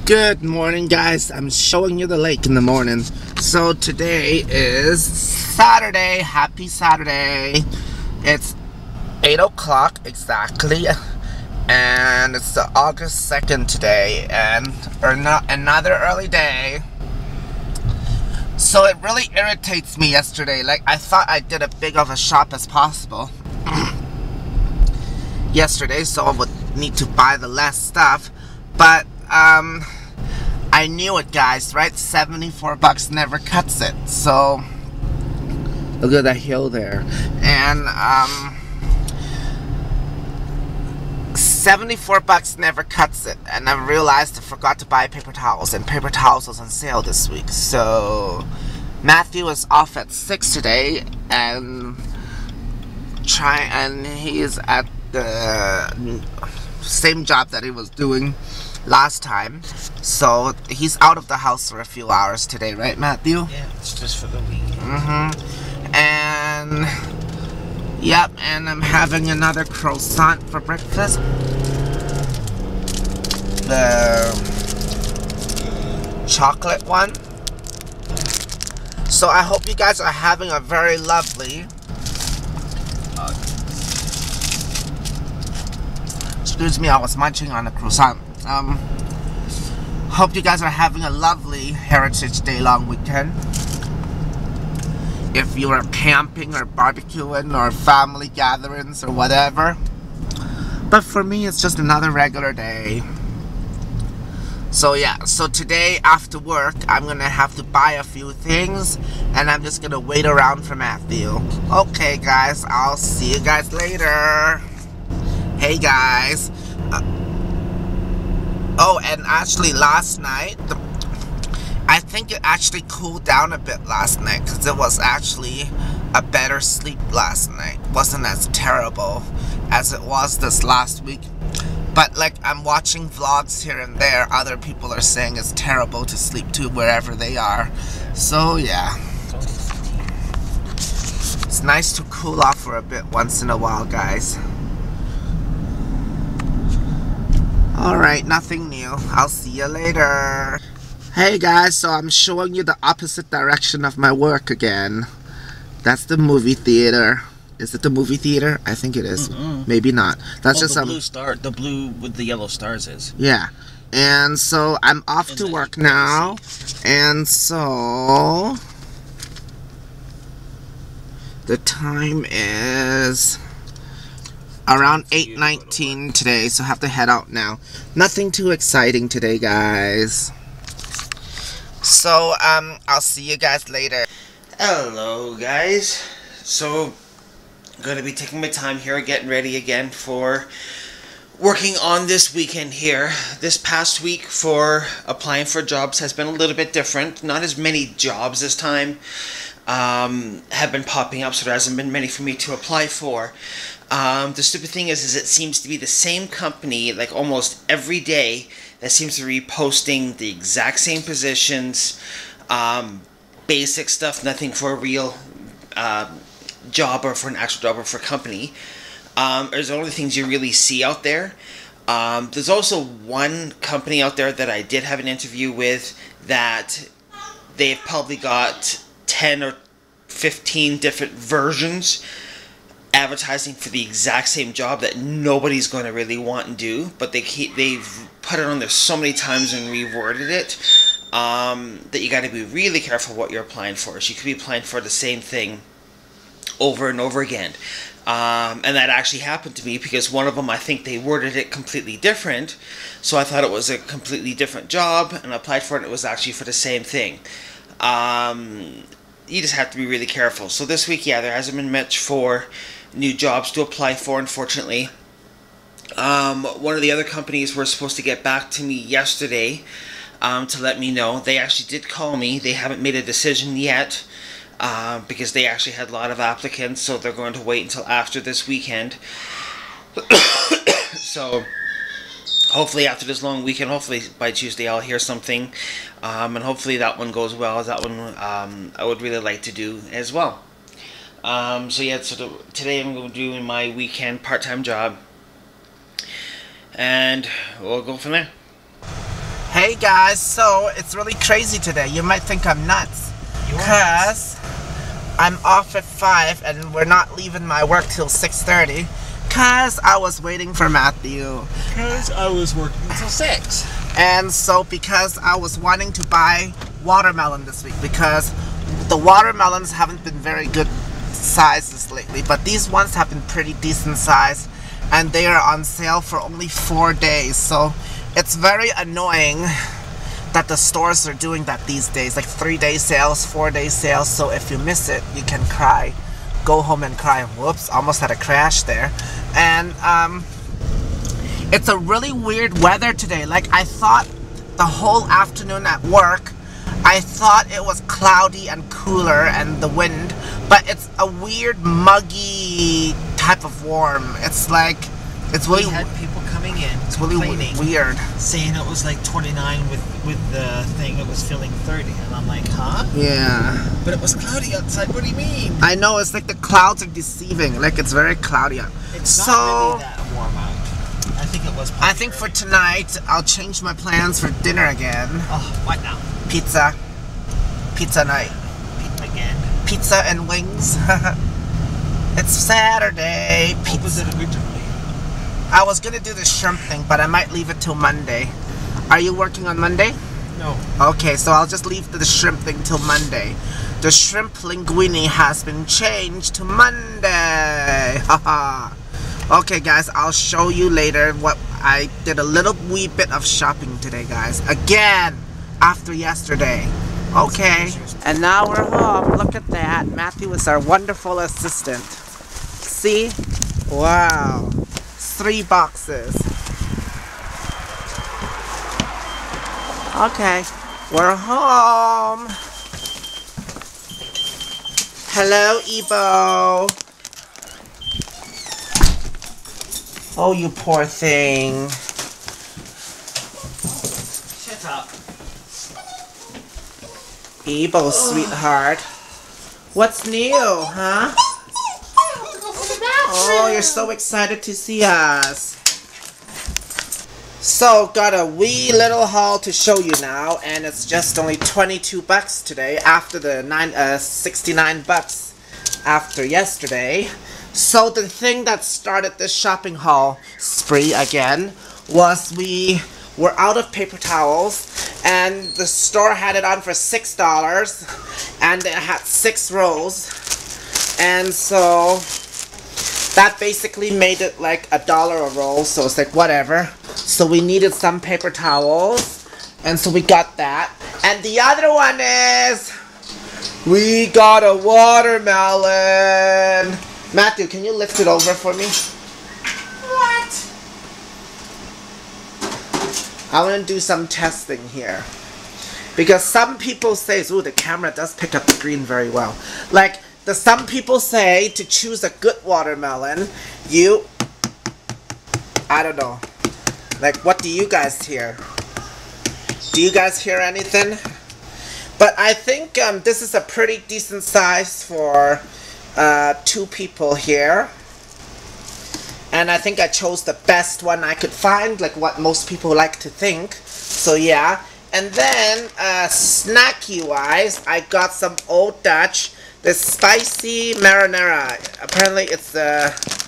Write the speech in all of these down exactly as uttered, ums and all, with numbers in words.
Good morning, guys. I'm showing you the lake in the morning. So today is Saturday. Happy Saturday. It's eight o'clock exactly, and it's the August second today, and or not another early day. So it really irritates me yesterday. Like, I thought I did as big of a shop as possible yesterday, so I would need to buy the less stuff, but um I knew it, guys, right? seventy-four bucks never cuts it. So look at that hill there, and um seventy-four bucks never cuts it. And I realized I forgot to buy paper towels, and paper towels was on sale this week. So Matthew is off at six today, and try and he is at the same job that he was doing last time. So he's out of the house for a few hours today, right, Matthew? Yeah, it's just for the weekend. Mm-hmm. And yep, and I'm having another croissant for breakfast. The chocolate one. So I hope you guys are having a very lovely uh, excuse me, I was munching on a croissant. Um, hope you guys are having a lovely Heritage Day long weekend. If you are camping or barbecuing or family gatherings or whatever. But for me, it's just another regular day. So yeah, so today after work, I'm gonna have to buy a few things, and I'm just gonna wait around for Matthew. Okay, guys, I'll see you guys later. Hey, guys. Uh, oh, and actually last night, the, I think it actually cooled down a bit last night, because it was actually a better sleep last night. It wasn't as terrible as it was this last week. But like, I'm watching vlogs here and there, other people are saying it's terrible to sleep too wherever they are. So yeah, it's nice to cool off for a bit once in a while, guys. Alright, nothing new. I'll see you later. Hey guys, so I'm showing you the opposite direction of my work again. That's the movie theater. Is it the movie theater? I think it is. Mm-mm. Maybe not. That's oh, just the a blue star. The blue with the yellow stars is. Yeah. And so I'm off and to work now. And so the time is around eight nineteen today, so I have to head out now. Nothing too exciting today, guys. So, um, I'll see you guys later. Hello, guys. So, I'm going to be taking my time here, getting ready again for working on this weekend here. This past week for applying for jobs has been a little bit different. Not as many jobs this time um, have been popping up, so there hasn't been many for me to apply for. Um, the stupid thing is, is it seems to be the same company, like almost every day, that seems to be posting the exact same positions, um, basic stuff, nothing for a real uh, job or for an actual job or for a company. Um, there's only things you really see out there. Um, there's also one company out there that I did have an interview with that they've probably got ten or fifteen different versions advertising for the exact same job that nobody's going to really want and do, but they keep they've put it on there so many times and reworded it um, that you got to be really careful what you're applying for. So you could be applying for the same thing over and over again, um, and that actually happened to me because one of them, I think they worded it completely different, so I thought it was a completely different job and I applied for it and it was actually for the same thing. Um, you just have to be really careful. So this week, yeah, there hasn't been much for new jobs to apply for, unfortunately. Um, one of the other companies were supposed to get back to me yesterday um, to let me know. They actually did call me. They haven't made a decision yet uh, because they actually had a lot of applicants, so they're going to wait until after this weekend. So hopefully after this long weekend, hopefully by Tuesday I'll hear something, um, and hopefully that one goes well. That one um, I would really like to do as well. Um, so yeah, so the, today I'm going to do my weekend part-time job, and we'll go from there. Hey guys, so it's really crazy today. You might think I'm nuts. Because I'm off at five and we're not leaving my work till six thirty. Because I was waiting for Matthew. Because I was working until six. And so because I was wanting to buy watermelon this week. Because the watermelons haven't been very good sizes lately. But these ones have been pretty decent size. And they are on sale for only four days. So it's very annoying that the stores are doing that these days, like three day sales, four day sales. So if you miss it, you can cry, go home and cry. Whoops, almost had a crash there. And um, it's a really weird weather today. Like I thought the whole afternoon at work, I thought it was cloudy and cooler and the wind, but it's a weird muggy type of warm. It's like, it's really, we had people coming in, it's really weird, saying it was like twenty-nine with with the thing. It was feeling thirty, and I'm like, huh? Yeah. But it was cloudy outside. What do you mean? I know, it's like the clouds are deceiving. Like it's very cloudy out. It's so, not really that warm out. I think it was. I think for tonight I'll change my plans for dinner again. Oh, what now? Pizza. Pizza night. Pizza again. Pizza and wings. It's Saturday. What was it originally? I was gonna do the shrimp thing, but I might leave it till Monday. Are you working on Monday? No. Okay, so I'll just leave the shrimp thing till Monday. The shrimp linguine has been changed to Monday. Haha. Okay, guys, I'll show you later what I did. A little wee bit of shopping today, guys. Again, after yesterday. Okay. And now we're home. Look at that. Matthew is our wonderful assistant. See? Wow. Three boxes. Okay, we're home. Hello, Ebo. Oh, you poor thing. Shut up. Ebo, sweetheart. What's new, huh? Oh, you're so excited to see us. So, got a wee little haul to show you now, and it's just only twenty-two bucks today after the nine, uh, sixty-nine bucks after yesterday. So, the thing that started this shopping haul spree again was we were out of paper towels, and the store had it on for six dollars, and it had six rolls, and so that basically made it like a dollar a roll, so it's like whatever. So we needed some paper towels, and so we got that. And the other one is, we got a watermelon. Matthew, can you lift it over for me? What? I want to do some testing here. Because some people say, ooh, the camera does pick up the green very well. Like, the some people say to choose a good watermelon, you, I don't know. Like, what do you guys hear? Do you guys hear anything? But I think um, this is a pretty decent size for uh, two people here. And I think I chose the best one I could find, like what most people like to think. So yeah. And then, uh, snacky-wise, I got some Old Dutch. The spicy marinara. Apparently it's a...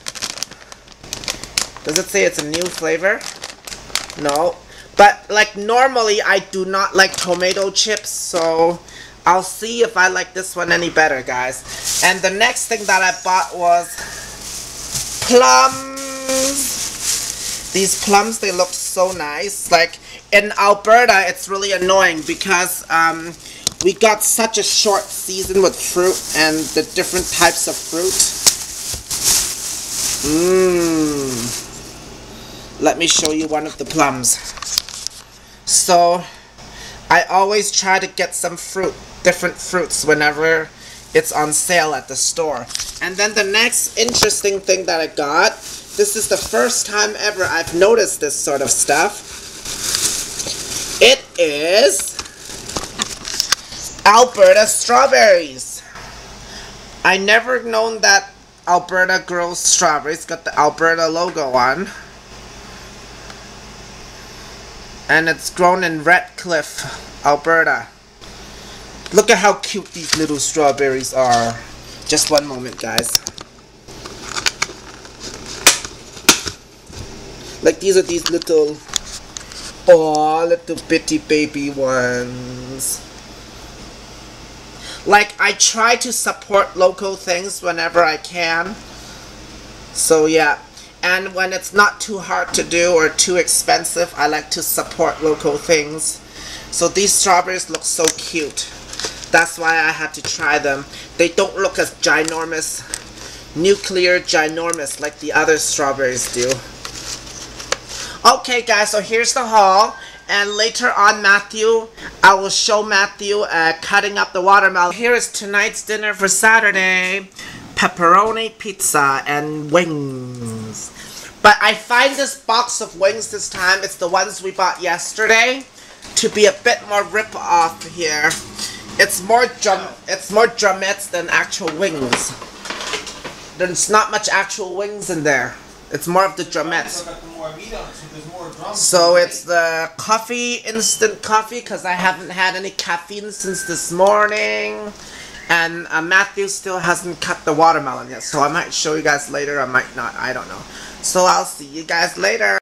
Does it say it's a new flavor? No. But like normally I do not like tomato chips, so I'll see if I like this one any better, guys. And the next thing that I bought was plums. These plums, they look so nice. Like in Alberta, it's really annoying because um we got such a short season with fruit and the different types of fruit. Mmm. Let me show you one of the plums. So, I always try to get some fruit, different fruits whenever it's on sale at the store. And then the next interesting thing that I got, this is the first time ever I've noticed this sort of stuff. It is Alberta strawberries. I never known that Alberta grows strawberries. Got the Alberta logo on. And it's grown in Redcliffe, Alberta. Look at how cute these little strawberries are. Just one moment, guys. Like these are these little, oh, little bitty baby ones. Like, I try to support local things whenever I can. So yeah, and when it's not too hard to do or too expensive, I like to support local things. So these strawberries look so cute. That's why I had to try them. They don't look as ginormous, nuclear ginormous like the other strawberries do. Okay guys, so here's the haul. And later on, Matthew, I will show Matthew uh, cutting up the watermelon. Here is tonight's dinner for Saturday. Pepperoni pizza and wings. But I find this box of wings this time, it's the ones we bought yesterday, to be a bit more rip-off here. It's more drum, it's more drumettes than actual wings. There's not much actual wings in there. It's more of the drumettes. So it's the coffee, instant coffee, because I haven't had any caffeine since this morning. And uh, Matthew still hasn't cut the watermelon yet. So I might show you guys later, I might not, I don't know. So I'll see you guys later.